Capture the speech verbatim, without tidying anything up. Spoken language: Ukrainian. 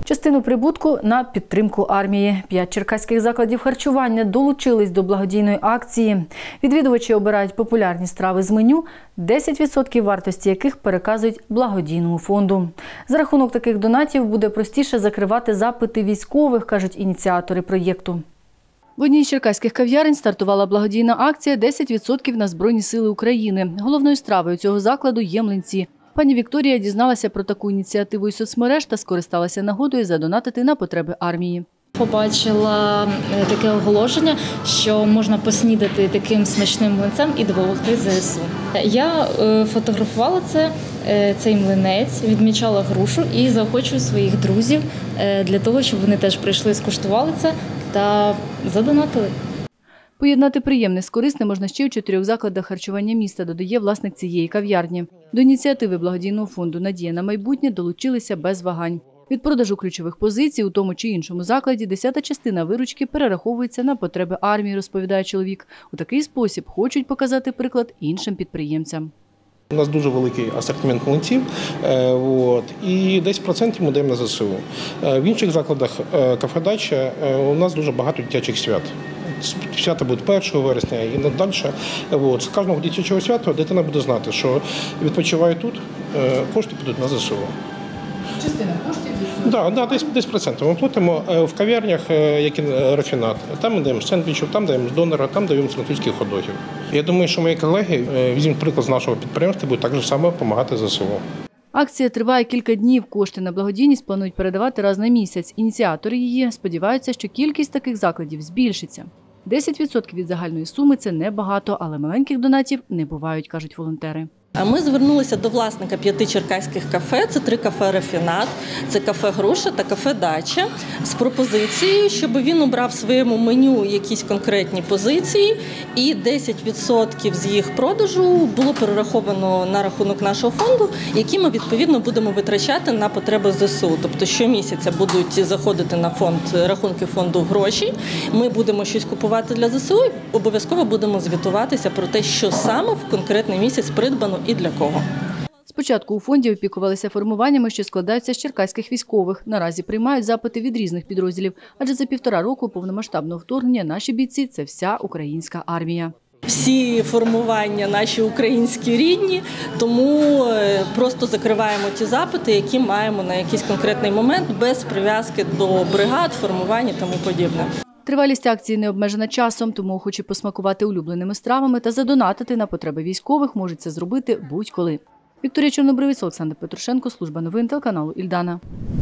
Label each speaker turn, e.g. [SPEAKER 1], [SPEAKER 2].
[SPEAKER 1] Частину прибутку на підтримку армії. П'ять черкаських закладів харчування долучились до благодійної акції. Відвідувачі обирають популярні страви з меню, десять відсотків вартості яких переказують благодійному фонду. За рахунок таких донатів буде простіше закривати запити військових, кажуть ініціатори проєкту. В одній з черкаських кав'ярень стартувала благодійна акція «десять відсотків на Збройні сили України». Головною стравою цього закладу є млинці. Пані Вікторія дізналася про таку ініціативу із соцмереж та скористалася нагодою задонатити на потреби армії.
[SPEAKER 2] Побачила таке оголошення, що можна поснідати таким смачним млинцем і допомогти ЗСУ. Я фотографувала це, цей млинець, відмічала грушу і заохочую своїх друзів для того, щоб вони теж прийшли, скуштували це та задонатили.
[SPEAKER 1] Поєднати приємне з корисним можна ще у чотирьох закладах харчування міста, додає власник цієї кав'ярні. До ініціативи благодійного фонду «Надія на майбутнє» долучилися без вагань. Від продажу ключових позицій у тому чи іншому закладі десята частина виручки перераховується на потреби армії, розповідає чоловік. У такий спосіб хочуть показати приклад іншим підприємцям.
[SPEAKER 3] У нас дуже великий асортимент млинців, і десять відсотків ми даємо на ЗСУ. В інших закладах кафе «Дача» у нас дуже багато дитячих свят. Свята будуть першого вересня і надалі. З кожного дитячого свята дитина буде знати, що відпочиває тут, кошти підуть на ЗСУ.
[SPEAKER 1] Частина коштів?
[SPEAKER 3] Так, да, десь, десь процентів. Ми платимо в кав'ярнях, як і рафінат. Там ми даємо сендвічів, там даємо з донора, там даємо з французьких хот-догів. Я думаю, що мої колеги візьмуть приклад з нашого підприємства, будуть так само допомагати ЗСУ.
[SPEAKER 1] Акція триває кілька днів. Кошти на благодійність планують передавати раз на місяць. Ініціатори її сподіваються, що кількість таких закладів збільшиться. десять відсотків від загальної суми – це небагато, але маленьких донатів не бувають, кажуть волонтери.
[SPEAKER 4] Ми звернулися до власника п'яти черкаських кафе, це три кафе «Рафінат», це кафе «Груша» та кафе «Дача», з пропозицією, щоб він обрав в своєму меню якісь конкретні позиції, і десять відсотків з їх продажу було перераховано на рахунок нашого фонду, який ми, відповідно, будемо витрачати на потреби ЗСУ. Тобто щомісяця будуть заходити на фонд, рахунки фонду гроші, ми будемо щось купувати для ЗСУ, обов'язково будемо звітуватися про те, що саме в конкретний місяць придбано і для кого.
[SPEAKER 1] Спочатку у фонді опікувалися формуваннями, що складаються з черкаських військових. Наразі приймають запити від різних підрозділів, адже за півтора року повномасштабного вторгнення наші бійці – це вся українська армія.
[SPEAKER 4] Всі формування наші українські рідні, тому просто закриваємо ті запити, які маємо на якийсь конкретний момент, без прив'язки до бригад, формувань і тому подібне.
[SPEAKER 1] Тривалість акції не обмежена часом, тому охочі посмакувати улюбленими стравами та задонатити на потреби військових можуть це зробити будь-коли. Вікторія Чорнобривець, Олександр Петрушенко, служба новин телеканалу «Ільдана».